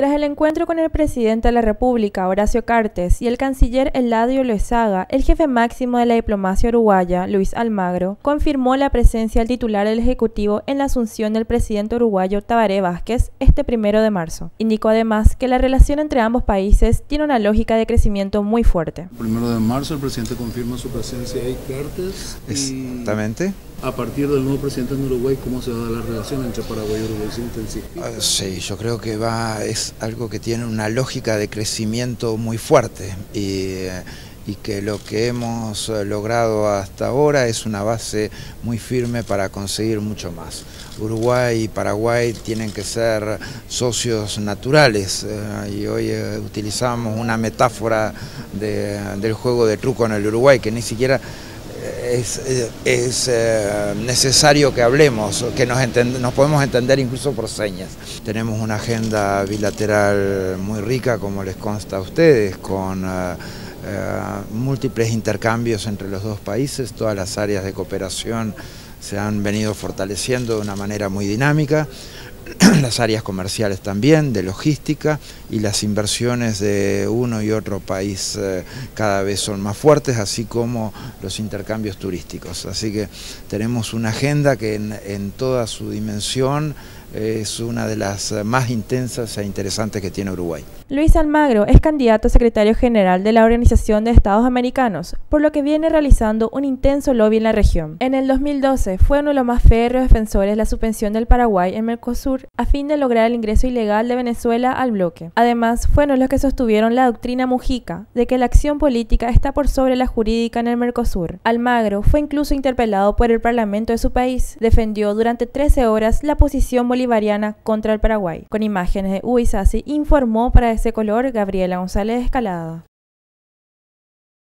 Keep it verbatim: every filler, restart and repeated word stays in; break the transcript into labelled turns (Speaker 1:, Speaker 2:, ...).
Speaker 1: Tras el encuentro con el presidente de la República, Horacio Cartes, y el canciller Eladio Loazaga, el jefe máximo de la diplomacia uruguaya, Luis Almagro, confirmó la presencia del titular del Ejecutivo en la asunción del presidente uruguayo Tabaré Vázquez este primero de marzo. Indicó además que la relación entre ambos países tiene una lógica de crecimiento muy fuerte.
Speaker 2: El primero de marzo el presidente confirma su presencia ahí, Cartes.
Speaker 3: Exactamente.
Speaker 2: A partir del nuevo presidente en Uruguay, ¿cómo se va a dar la relación entre Paraguay y Uruguay? ¿Se intensifica?
Speaker 3: Uh, sí, yo creo que va es algo que tiene una lógica de crecimiento muy fuerte y, y que lo que hemos logrado hasta ahora es una base muy firme para conseguir mucho más. Uruguay y Paraguay tienen que ser socios naturales eh, y hoy eh, utilizamos una metáfora de, del juego de truco en el Uruguay que ni siquiera es, es eh, necesario que hablemos, que nos, nos podemos entender incluso por señas. Tenemos una agenda bilateral muy rica, como les consta a ustedes, con eh, eh, múltiples intercambios entre los dos países. Todas las áreas de cooperación se han venido fortaleciendo de una manera muy dinámica, las áreas comerciales también, de logística, y las inversiones de uno y otro país eh, cada vez son más fuertes, así como los intercambios turísticos. Así que tenemos una agenda que en, en toda su dimensión es una de las más intensas e interesantes que tiene Uruguay.
Speaker 1: Luis Almagro es candidato a secretario general de la Organización de Estados Americanos, por lo que viene realizando un intenso lobby en la región. En el dos mil doce fue uno de los más férreos defensores de la suspensión del Paraguay en Mercosur a fin de lograr el ingreso ilegal de Venezuela al bloque. Además, fueron los que sostuvieron la doctrina Mujica de que la acción política está por sobre la jurídica en el Mercosur. Almagro fue incluso interpelado por el Parlamento de su país. Defendió durante trece horas la posición bolivariana contra el Paraguay. Con imágenes de U I S A C I, informó para ese color Gabriela González Escalada.